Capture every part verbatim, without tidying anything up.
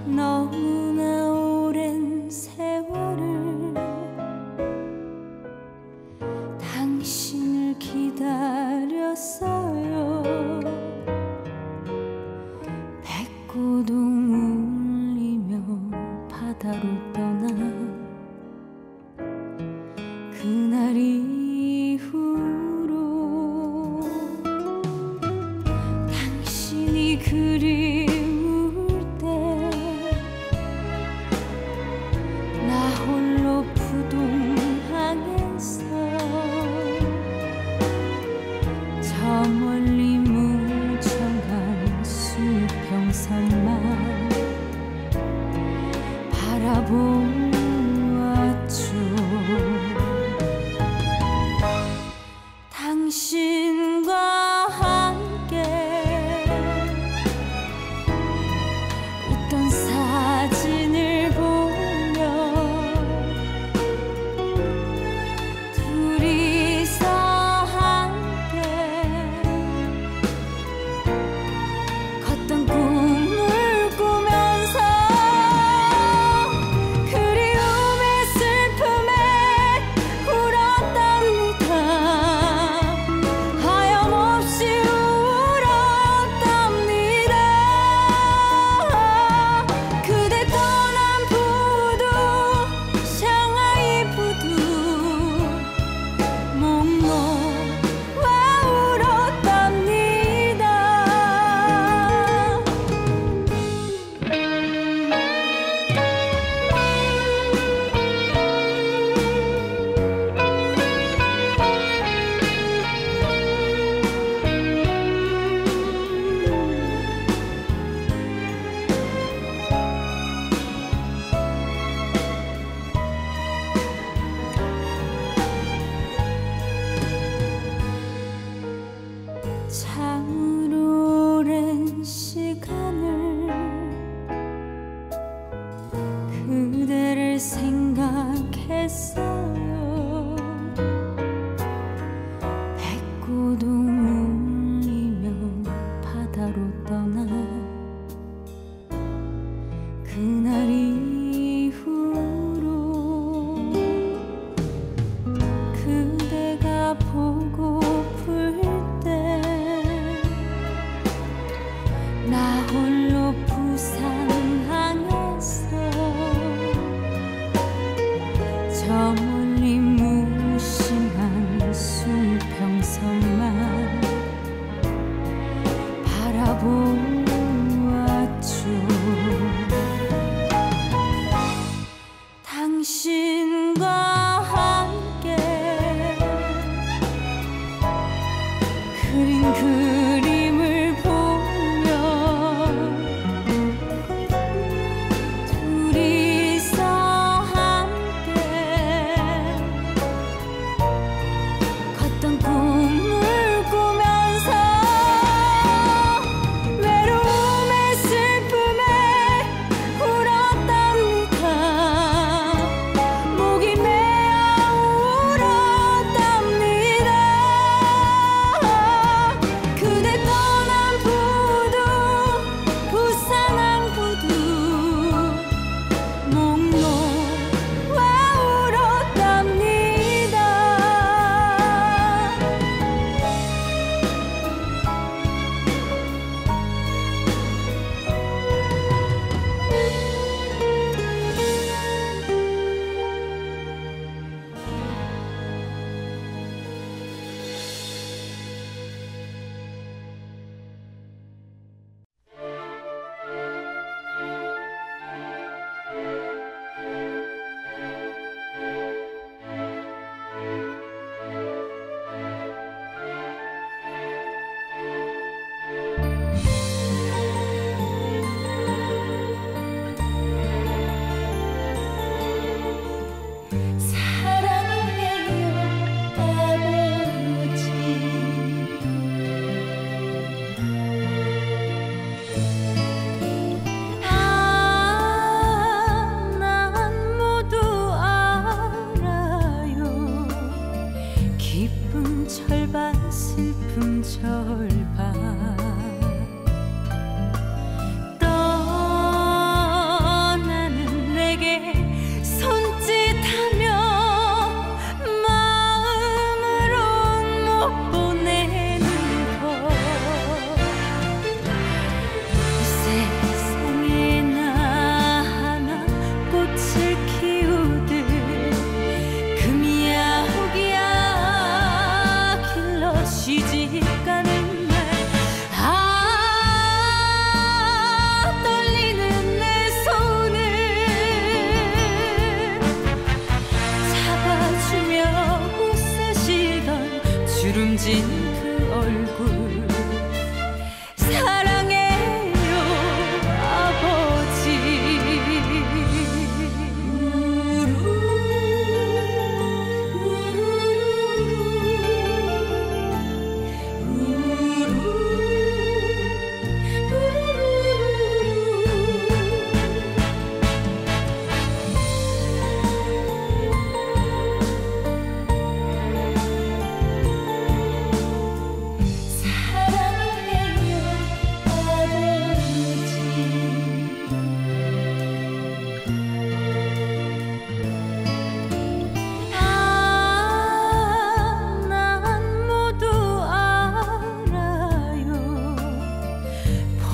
너무나 오랜 세월을 당신을 기다렸어요. 백고동 울리며 바다로 떠나 그날 이후로 당신이 그리울 때 나 홀로 부동항에서 저 멀리 뭉쳐간 수평선만 바라보았죠. 당신과 함께 웃던 사진을 보며 둘이서 함께 걷던 꿈을 꾸면서 그리움의 슬픔에 울었답니다. 하염없이 울었답니다. 그대 떠난 부두 샹하이 부두 목놓아 울었답니다. 참으로 오랜 시간을 그대를 생각했어요. 백고동 울리며 바다로 떠나 그날 이후로 그대가 보고플 때 나 홀로 부산항에서 저 멀리 무심한 수평선만 바라보았죠. 당신과 함께 그린 그림을 보며 둘이서 함께 걷던 꿈을 꾸면서 외로운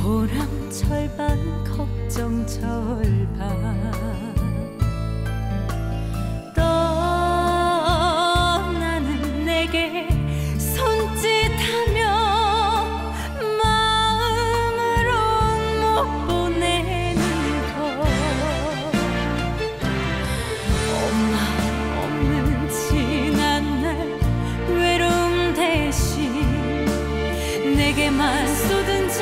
보람 절반 걱정 절반 떠나는 내게 손짓하며 마음으론 못 보내는 것 엄마 없는 지난 날 외로움 대신 내게만 쏟은 정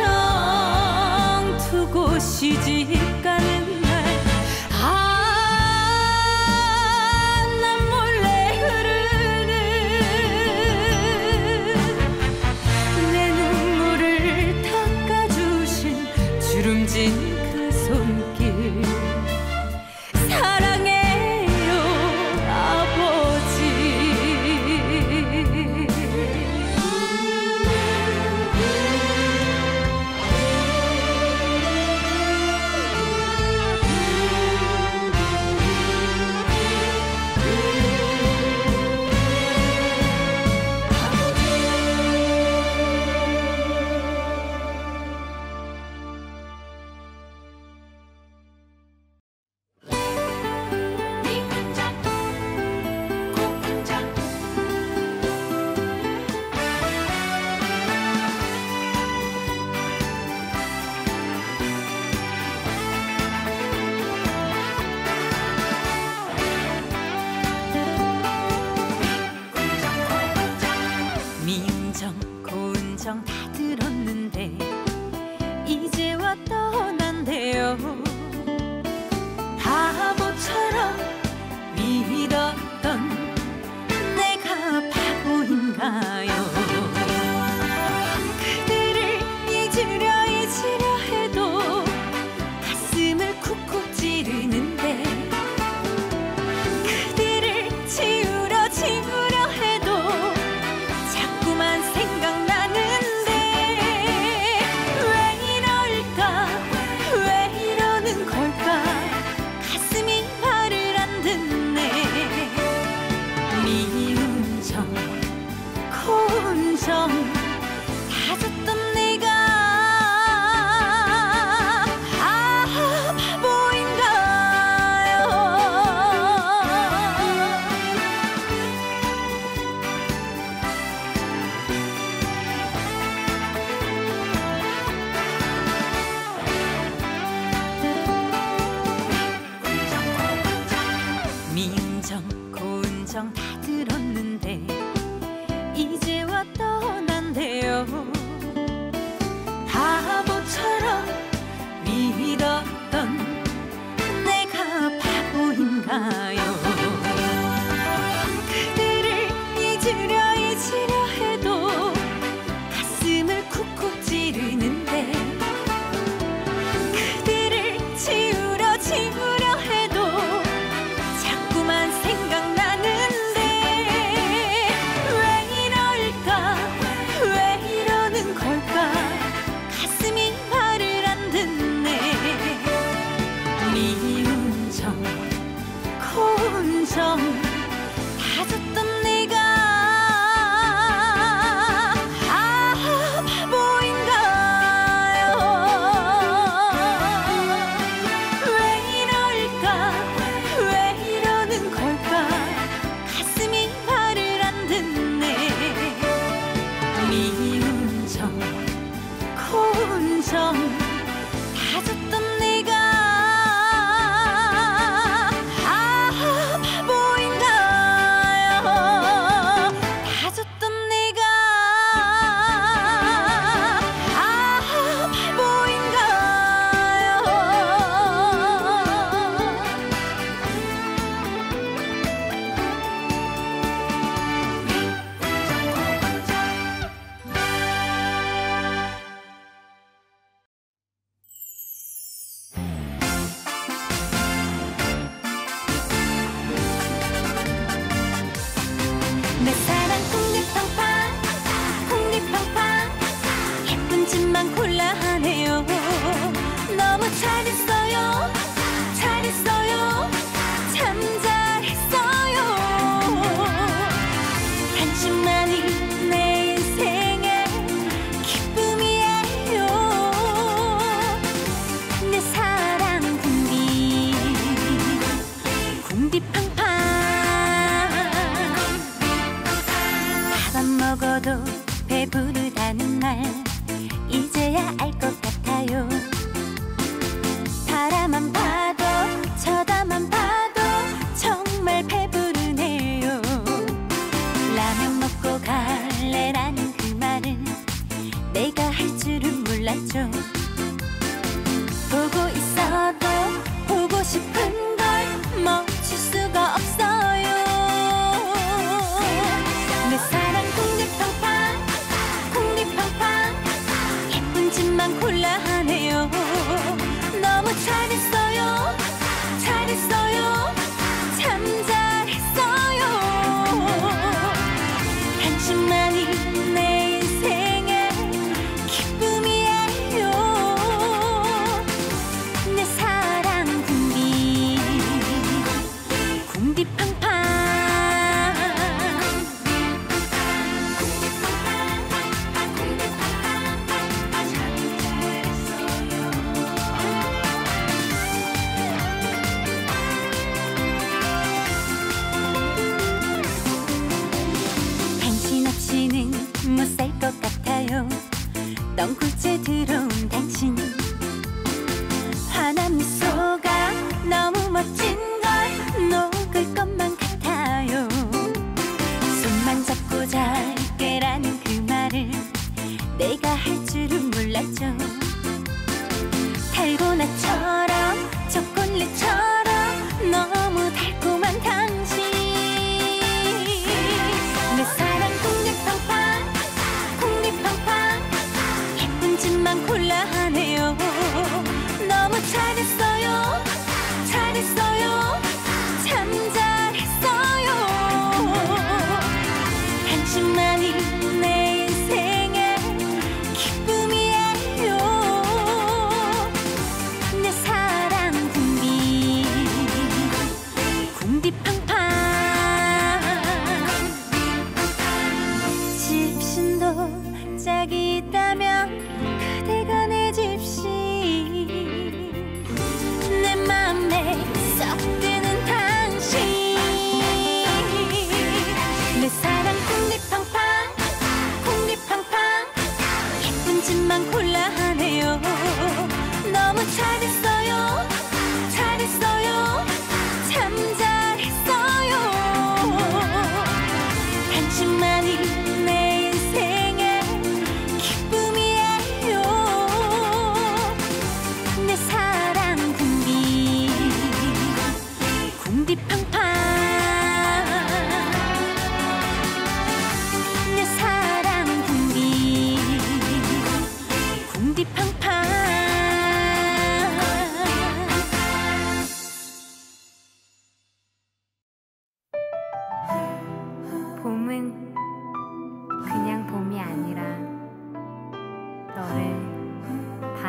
두고 시집 가는 날 아, 난 몰래 흐르는 내 눈물을 닦아주신 주름진 그 손길 사랑해요 아버지.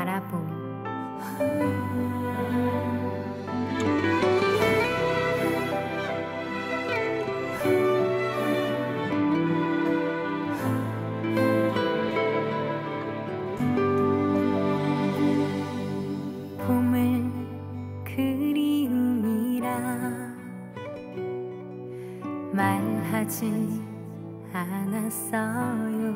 바라봄. 봄을 그리움이라 말하지 않았어요.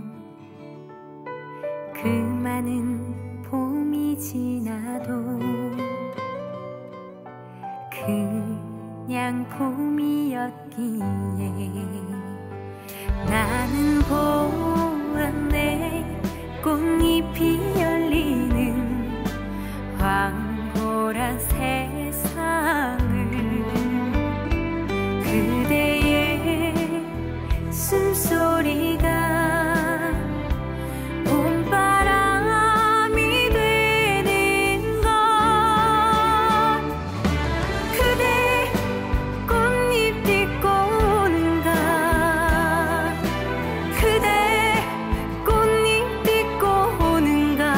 그 많은 봄이 지나도 그냥 봄이었기에 나는 보았네. 꽃잎이 열리는 황홀한 세상을 그대의 숨소리가 봄바람이 되는 것. 그대 꽃잎 딛고 오는가. 그대 꽃잎 딛고 오는가.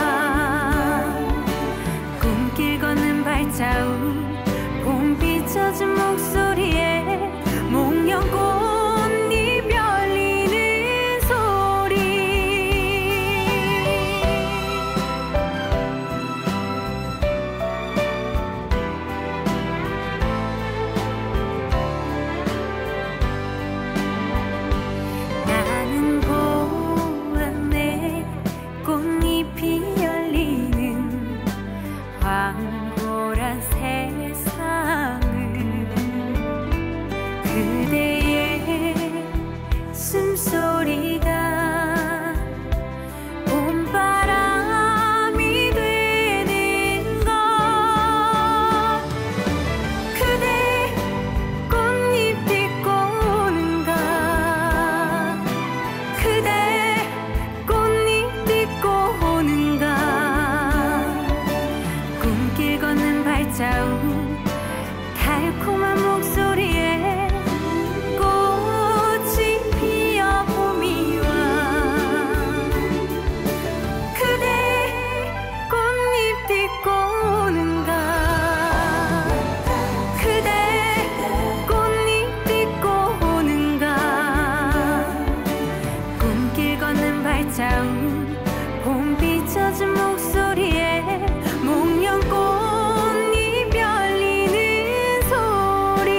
꿈길 걷는 발자국 봄비 젖은 목소리에 목련 꽃잎 열리는 소리. 나는 보았네. 꽃잎이 열리는 황홀한 세상을 그대의 숨소리가 봄바람이 되는 것. 그대 꽃잎 딛고 오는가. 그대 꽃잎 딛고 오는가. 꿈길 걷는 발자국 달콤한 목소리에 꽃이 피어 봄이 와. 그대 꽃잎 딛고 오는가. 그대 꽃잎 딛고 오는가. 꿈길 걷는 발자국 봄비 젖은 목소리에 목련 꽃잎 열리는 소리.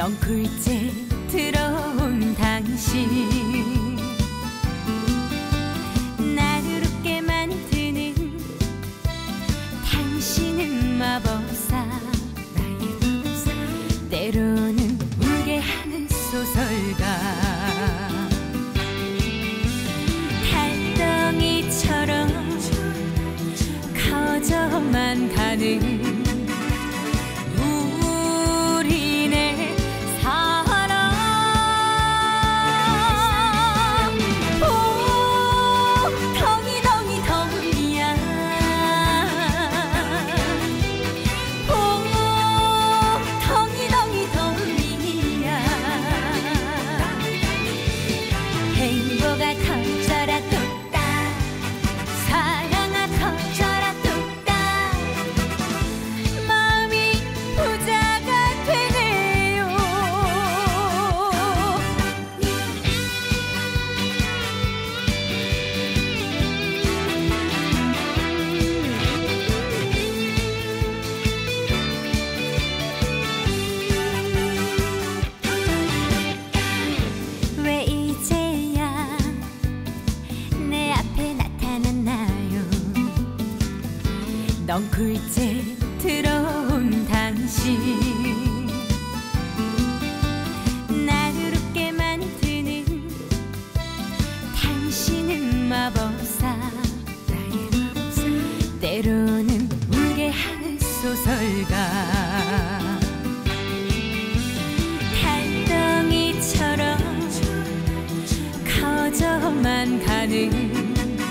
넝쿨째 들어온 당신 나를 웃게 만드는 당신은 마법사 나의 마법사 때로는 울게 하는 소설가 달덩이처럼 커져만 가는 넝쿨째 들어온 당신 나를 웃게 만드는 당신은 마법사 나의 마법사 때로는 울게 하는 소설가 달덩이처럼 커져만 가는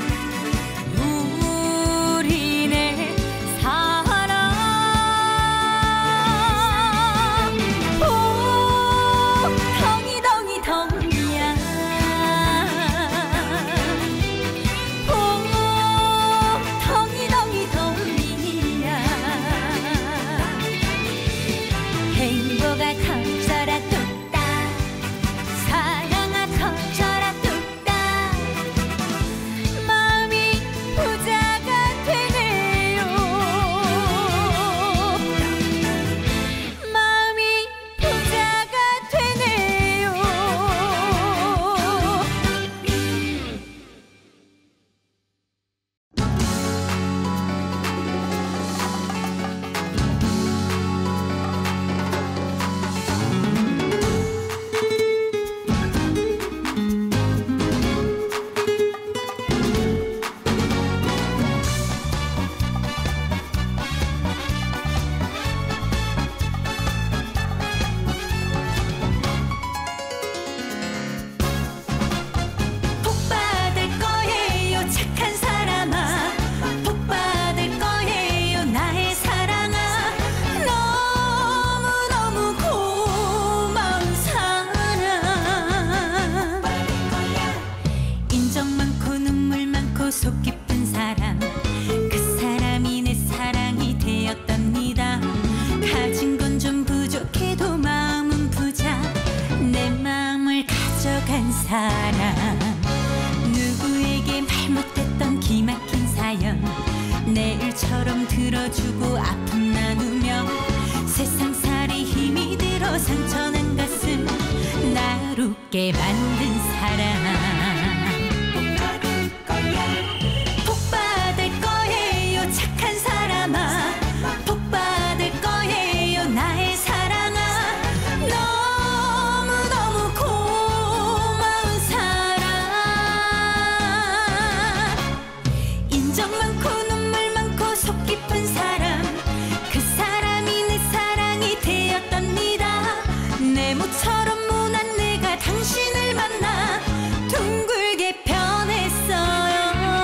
속 깊은 사람 그 사람이 내 사랑이 되었답니다. 가진 건 좀 부족해도 마음은 부자 내 마음을 가져간 사람 누구에게 말 못했던 기막힌 사연 내일처럼 들어주고 아픔 나누며 세상살이 힘이 들어 상처난 가슴 날 웃게 만든 사람 네모처럼 무난 내가 당신을 만나 둥글게 변했어요.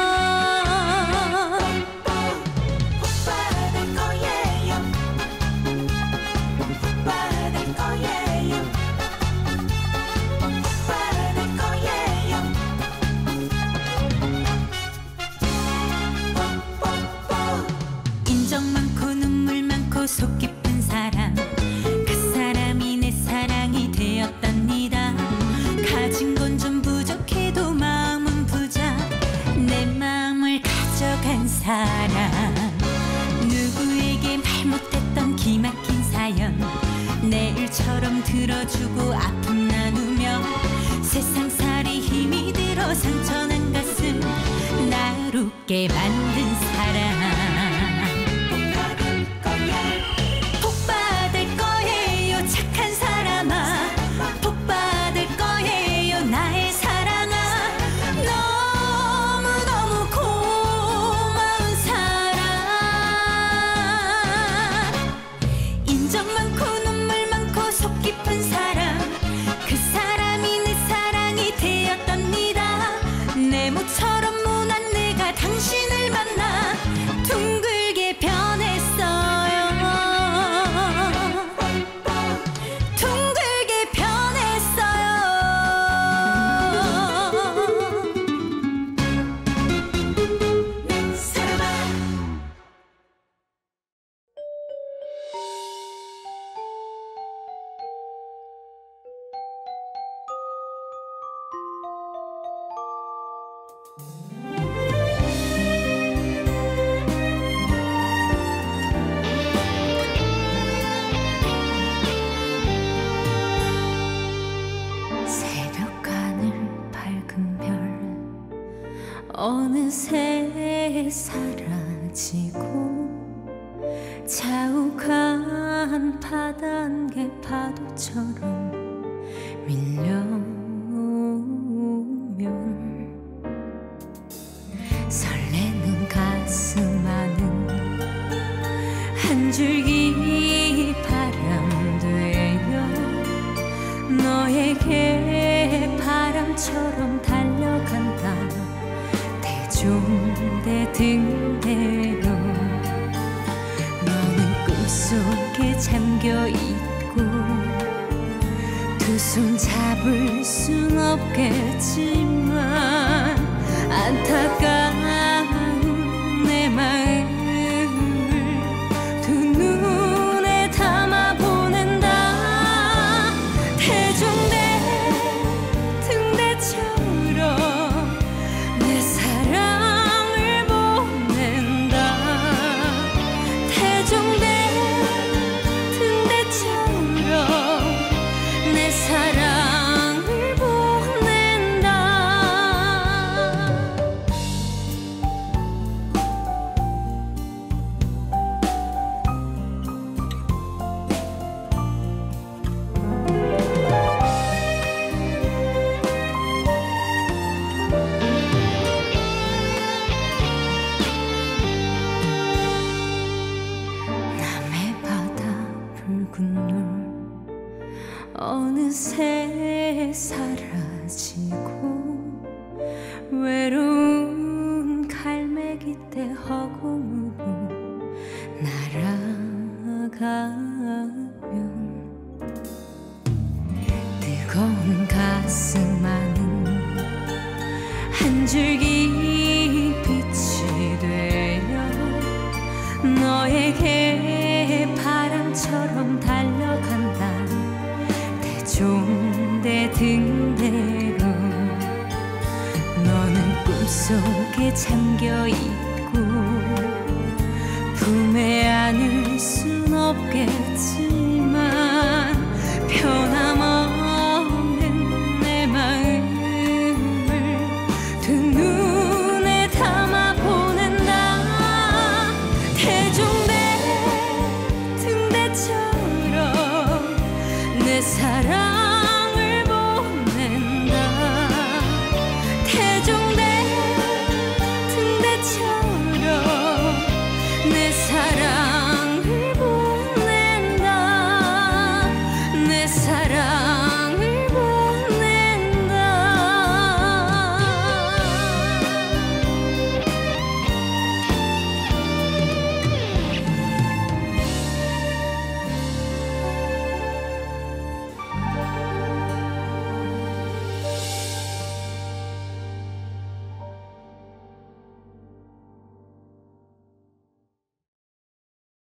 복받을 거예요. 복받을 거예요. 복받을 거예요. 뽀뽀뽀 인정 많고 눈물 많고 속 깊은 사람 되었답니다. 가진 건 좀 부족해도 마음은 부자 내 마음을 가져간 사람 누구에게 말 못했던 기막힌 사연 내일 내처럼 들어주고 아픔 나누며 세상살이 힘이 들어 상처난 가슴 나롭게 만든 사람. 복받을 거예요 착한 사람아. 복받을 거예요 나의 사랑아. 너무너무 고마운 사람. 인정 많고 눈물 많고 속 깊은 사람. 그 사람이 내 사랑이 되었답니다. 네모처럼 무난 내가 당신을 만나 둥글게 변했어요. 둥글게 변했어요. 내 사람아. 새벽 하늘 밝은 별 어느새 사라지고 자욱한 바닷개 파도처럼 밀려오면 설레는 가슴 안은 한 줄기 바람 되어 너에게 바람처럼 달려간다. 대종대 등대로 너는 꿈속에 잠겨있고 두 손 잡을 순 없겠지만 안타까운 내 마음을 두 눈에 담아 보낸다. 대종대 등대처럼 내 사랑을 보낸다. 대종대 등대처럼 내 사랑을 보낸다. 남해 바다 붉은 눈 어느새 사라지고 외로운 갈매기 떼 허공으로 날아가면 뜨거운 가슴 안은 한 줄기 빛이 되어 너에게 바람처럼 달려간다. 대종대 등대로 너는 꿈속에 잠겨있고 품에 안을 순 없겠지.